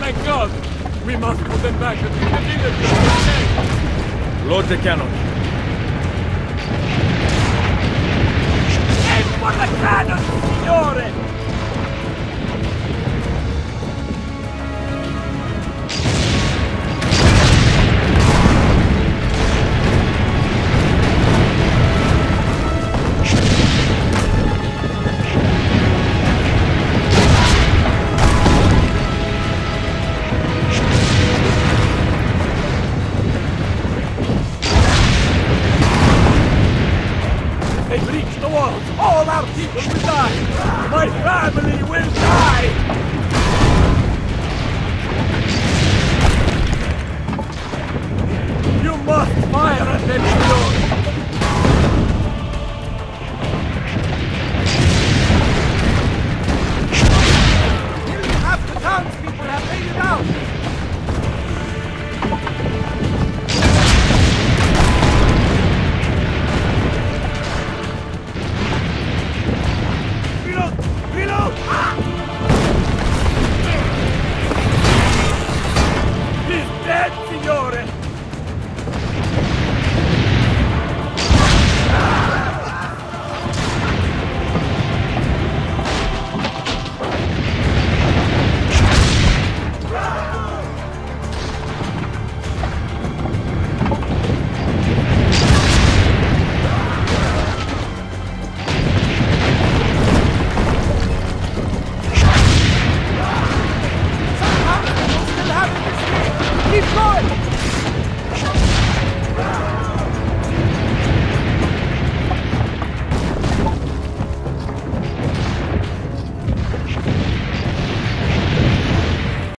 Thank God! We must put them back and the village. Load the cannon. Aim for the cannon, signore! They breach the walls! All our people will die! My family will die!